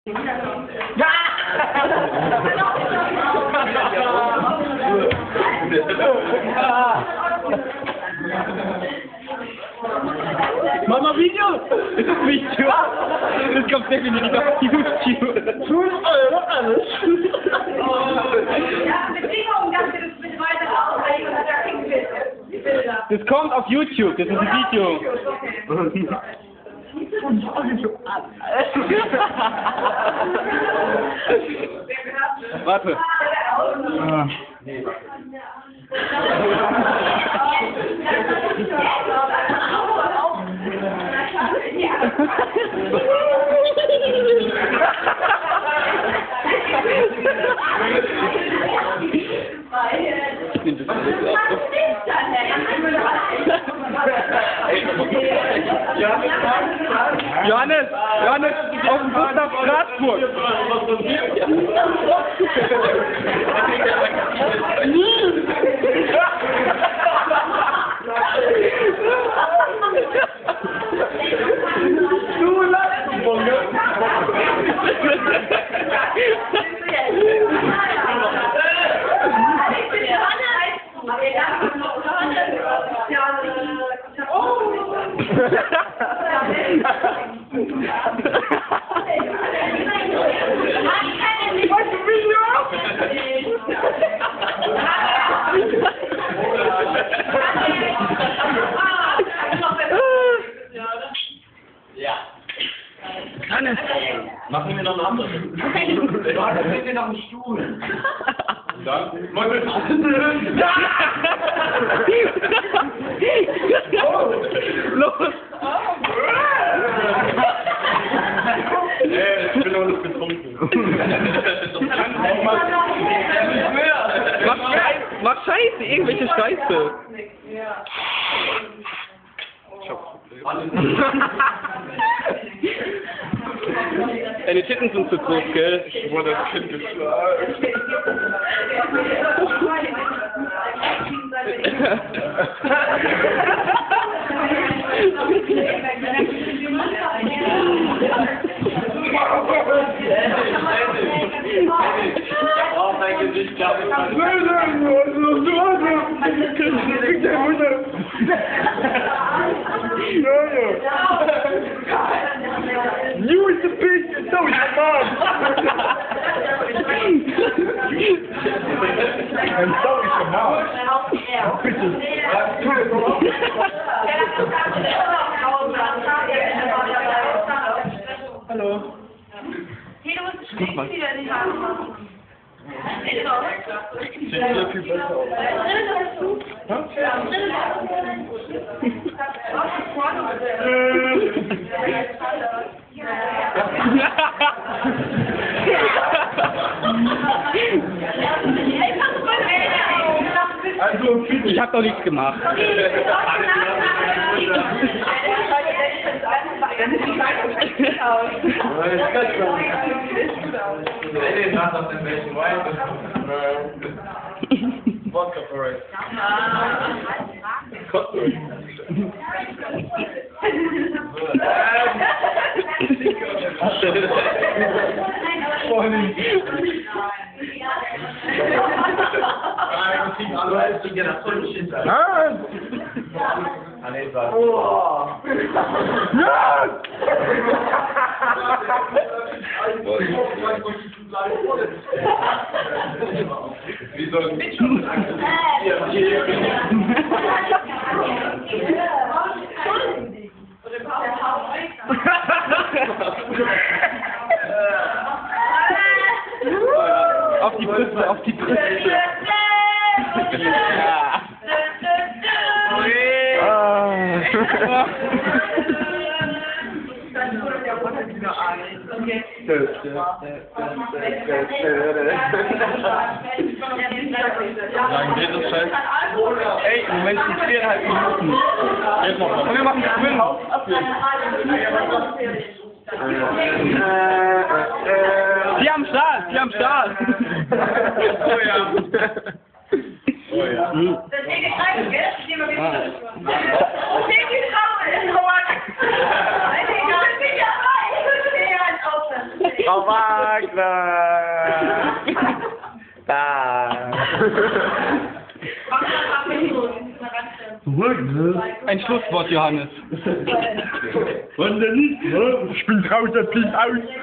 Ja! Mach mal Video! Ist das Video? Das kommt definitiv auf YouTube. Tun eure alles! Ja, Bedingung, dass wir das mit weiter ausreichen und da kriegen wir Bilder. Das kommt auf YouTube, das ist ein Video. Warte. Johannes, auf dem Bus nach Straßburg. Du Lattenbonge. Hannes! Machen wir noch einen anderen. Ja, dann nehmen wir noch einen Stuhl. Dann? Los! Ich bin noch nicht betrunken. Mach Scheiße, irgendwelche Scheiße. Ich hab Probleme. Deine Titten sind zu groß, gell? Ich wurde als Kind geschlagen. Oh, mein Gesicht, glaube ich. You is the bitch, and so is your mom. And so is your mom. Hallo. Hey, du musst Stick wieder nicht haben. Sieht sehr viel besser aus. Also, Ich hab doch nichts gemacht. Vodka Parade. Wie soll Auf die Brüste, auf die Brüste. Ja. Lang geht das Scheiß. Ey, im Moment sind 4,5 Minuten. Geht noch was. Und wir machen Swim. Die am Start, die am Start. Oh ja. Oh ja. Das Ding ist rein, gell? Das Thema wird die Traube in Hawaii. Ich bin ja rein. Ich bin ja ein Ausland. Oh, Wagner! Da! Ein Schlusswort, Johannes. Ich bin draußen, peace out!